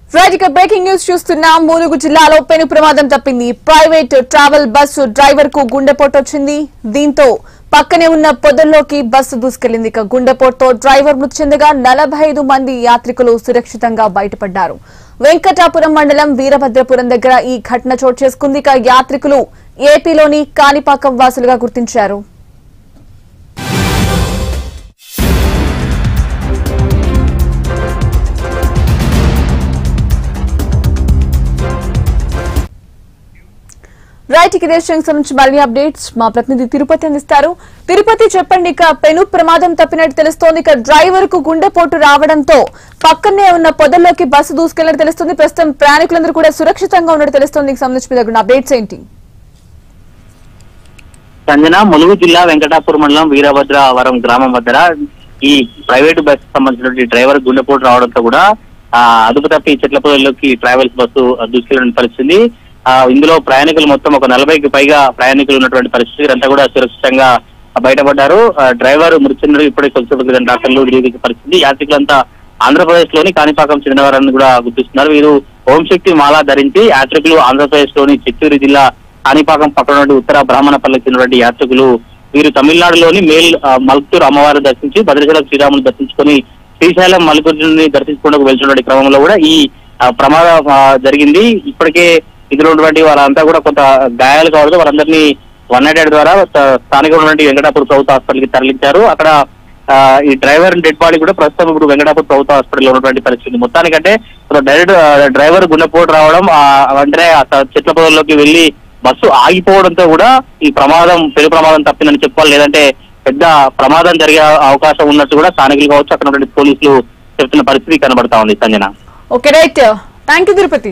Breaking news చూస్తున్నాం. ములుగు జిల్లాలో పెను ప్రమాదం తప్పింది. ప్రైవేట్ ట్రావెల్ బస్సు డ్రైవర్ కు గుండెపోటు వచ్చింది. దీంతో పక్కనే ఉన్న పొదల్లోకి బస్సు దూసుకెళ్లింది. గుండెపోటుతో డ్రైవర్ మృతి చెందగా 45 మంది యాత్రికులు సురక్షితంగా బయటపడ్డారు. వెంకటాపురం మండలం వీరభద్రపురం దగ్గర ఈ ఘటన చోటు చేసుకుంది. యాత్రికులు ఏపీలోని కాణిపాకం వాసులుగా గుర్తించారు. రైట్, ఇదే నుంచి మరిన్ని అప్డేట్స్ మా ప్రతినిధి తిరుపతి అందిస్తారు. తిరుపతి, చెప్పండి. పెను ప్రమాదం తప్పినట్టు తెలుస్తోంది. డ్రైవర్ కు గుండెపోటు రావడంతో పక్కనే ఉన్న పొదల్లోకి బస్సు దూసుకెళ్లినట్టు తెలుస్తుంది. ప్రస్తుతం ప్రయాణికులందరూ కూడా సురక్షితంగా ఉన్నట్టు తెలుస్తోంది. సంబంధించిన అప్డేట్స్ ఏంటి? సంజన, ములుగు జిల్లా వెంకటాపురం మండలం వీరభద్రవరం గ్రామం వద్ద ఈ ప్రైవేటు బస్సు సంబంధించిన డ్రైవర్ గుండెపోటు రావడంతో కూడా అదుపు తప్పి చెట్ల పొదల్లోకి ట్రావెల్స్ బస్సు దూసుకెళ్లిన పరిస్థితి. ఇందులో ప్రయాణికులు మొత్తం ఒక 40కి పైగా ప్రయాణికులు ఉన్నటువంటి పరిస్థితి. అంతా కూడా సురక్షితంగా బయటపడ్డారు. డ్రైవర్ మృతి చెందిన ఇప్పుడే కొలుసు డాక్టర్లు ఢిల్లీ పరిస్థితి. యాత్రికులంతా ఆంధ్రప్రదేశ్ లోని కాణిపాకం చెందినవారని కూడా గుర్తిస్తున్నారు. వీరు ఓంశక్తి మాల ధరించి యాత్రికులు ఆంధ్రప్రదేశ్ లోని చిత్తూరు జిల్లా కాణిపాకం పక్కన ఉత్తర బ్రాహ్మణపల్లికి చెందినటువంటి యాత్రికులు వీరు తమిళనాడులోని మల్కూరు అమ్మవారిని దర్శించి భద్రాచలం శ్రీరాములు దర్శించుకొని శ్రీశైలం మల్కూరుని దర్శించుకోవడానికి వెళ్తున్నటువంటి క్రమంలో కూడా ఈ ప్రమాదం జరిగింది. ఇప్పటికే ఇందులో ఉన్నటువంటి వాళ్ళంతా కూడా కొంత గాయాలు కావడంతో వారందరినీ 188 ద్వారా స్థానికంగా ఉన్నటువంటి వెంకటాపూర్ ప్రభుత్వ హాస్పిటల్కి తరలించారు. అక్కడ ఈ డ్రైవర్ డెడ్ బాడీ కూడా ప్రస్తుతం ఇప్పుడు వెంకటాపూర్ ప్రభుత్వ హాస్పిటల్లో ఉన్నటువంటి పరిస్థితి. మొత్తానికంటే డైరెక్ట్ డ్రైవర్ గుండెపోటు రావడం, వెంటనే చెట్ల పొదల్లోకి వెళ్లి బస్సు ఆగిపోవడంతో కూడా ఈ పెను ప్రమాదం తప్పిందని చెప్పాలి. లేదంటే పెద్ద ప్రమాదం జరిగే అవకాశం ఉన్నట్టు కూడా స్థానికులు కావచ్చు, అక్కడ ఉన్నటువంటి పోలీసులు చెప్తున్న పరిస్థితి కనబడతా ఉంది. Sanjana, okay, right, thank you Tirupati.